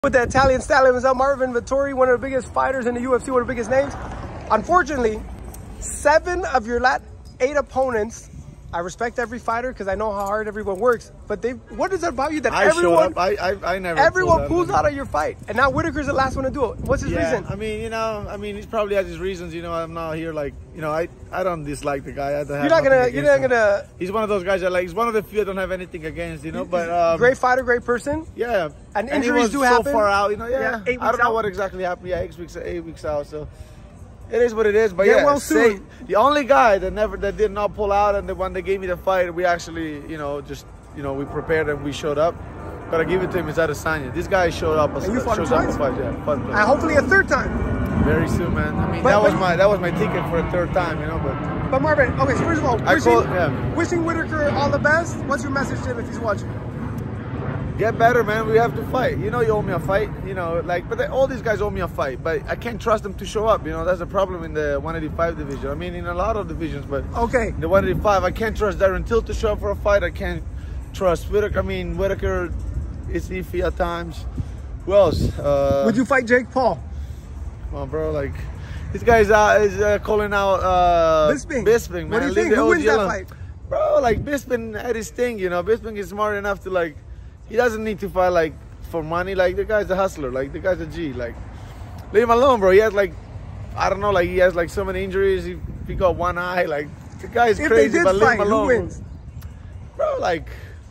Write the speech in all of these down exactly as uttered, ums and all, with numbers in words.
With the Italian stallion himself, Marvin Vettori, one of the biggest fighters in the U F C, one of the biggest names. Unfortunately, seven of your last eight opponents, I respect every fighter because I know how hard everyone works, but they, what is it about you that I everyone, showed up. I, I, I never everyone pulls out, out of your fight, and now Whitaker's the last one to do it. What's his yeah, reason? I mean, you know, I mean, he probably has his reasons. You know, I'm not here like, you know, I, I don't dislike the guy. I have you're not gonna, you're not him. gonna. He's one of those guys that like, he's one of the few I don't have anything against. You know, but um, great fighter, great person. Yeah, and, and injuries do so happen. far out. You know, yeah. yeah eight weeks I don't know out. what exactly happened. Yeah, eight weeks, eight weeks out. So. It is what it is, but Get yeah, well say, soon. the only guy that never that did not pull out, and the one that gave me the fight, we actually, you know, just you know, we prepared and we showed up. Gotta give it to him is Adesanya. This guy showed up. And you fought shows twice? Up fight, yeah, fun and hopefully a third time. Very soon, man. I mean, but, that but, was my that was my ticket for a third time, you know. But but Marvin, okay. So first of all, I wishing, call, yeah. wishing Whitaker all the best. What's your message to him if he's watching? Get better, man. We have to fight. You know, you owe me a fight. You know, like, but they, all these guys owe me a fight. But I can't trust them to show up. You know, that's the problem in the one eighty-five division. I mean, in a lot of divisions, but okay, in the one eighty-five, I can't trust Darren Till to show up for a fight. I can't trust Whitaker. I mean, Whitaker is iffy at times. Who else? Uh, Would you fight Jake Paul? Come on, bro. Like, this guy's uh, is uh, calling out uh, Bisping. Bisping, man. What do you think? Who wins that fight? Bro, like Bisping had his thing. You know, Bisping is smart enough to like. He doesn't need to fight like for money. Like the guy's a hustler. Like the guy's a G. Like leave him alone, bro. He has like I don't know. Like he has like so many injuries. He, he got one eye. Like the guy's if crazy. They did but leave fight, him alone, who wins? Bro. Like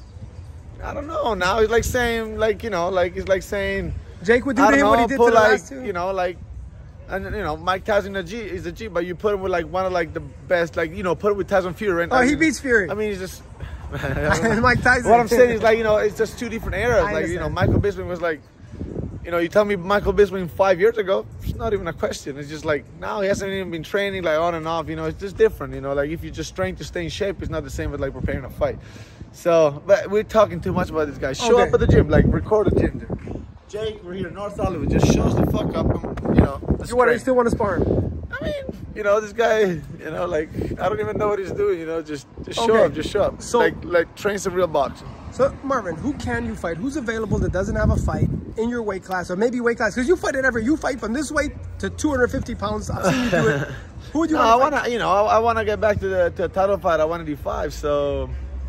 I don't know. Now he's like saying like you know like he's like saying Jake would do I to him know, what he did to put the like, last two. You know like. And you know Mike Tyson a G is a G, but you put him with like one of like the best, like you know, put him with Tyson Fury. Right? Oh, I he mean, beats Fury. I mean, he's just Mike Tyson. What I'm saying is like you know, it's just two different eras. I like you know, understand. Michael Bisping was like, you know, you tell me Michael Bisping five years ago, it's not even a question. It's just like now he hasn't even been training like on and off. You know, it's just different. You know, like if you just train to stay in shape, it's not the same as like preparing a fight. So, but we're talking too much about this guy. Show Okay. up at the gym, like record a gym. Dude. Jake, we're here in North Hollywood. Just shows the fuck up, and, you know. You want? You still want to spar him? I mean, you know, this guy, you know, like I don't even know what he's doing. You know, just just show Okay. up, just show up. So- like like train some real boxing. So Marvin, who can you fight? Who's available that doesn't have a fight in your weight class, or maybe weight class? Because you fight at every. You fight from this weight to two hundred fifty pounds. I've seen you do it. Who would you No, I want to wanna, you know, I, I wanna get back to the to a title fight. I want to do five. So,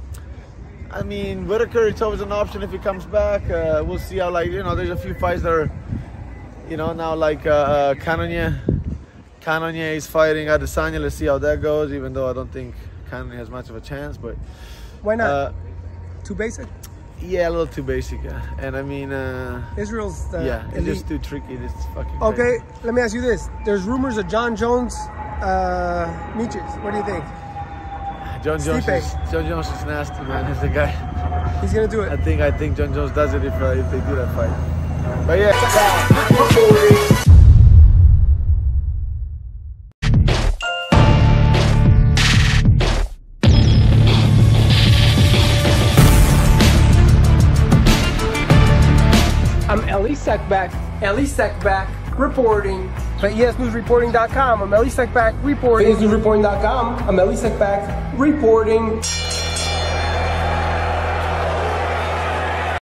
I mean, Whitaker, it's always an option if he comes back. Uh, we'll see how, like, you know, there's a few fights that are, you know, now like uh, uh, Cannonier. Cannonier is fighting Adesanya. Let's see how that goes. Even though I don't think Cannonier has much of a chance, but Why not? Uh, Too basic. yeah, a little too basic. Yeah, and I mean, uh, Israel's the yeah, it's elite. just too tricky. This is fucking Okay, crazy. let me ask you this. There's rumors of John Jones, uh, Miches. What do you think? John Jones, Stipe. is, John Jones is nasty, man. He's the guy. He's gonna do I it. think I think John Jones does it if uh, if they do that fight. But yeah. I'm Elie Seckbach. Elie Seckbach reporting for E S News Reporting dot com. I'm Elie Seckbach reporting. E S News Reporting dot com. I'm Elie Seckbach reporting.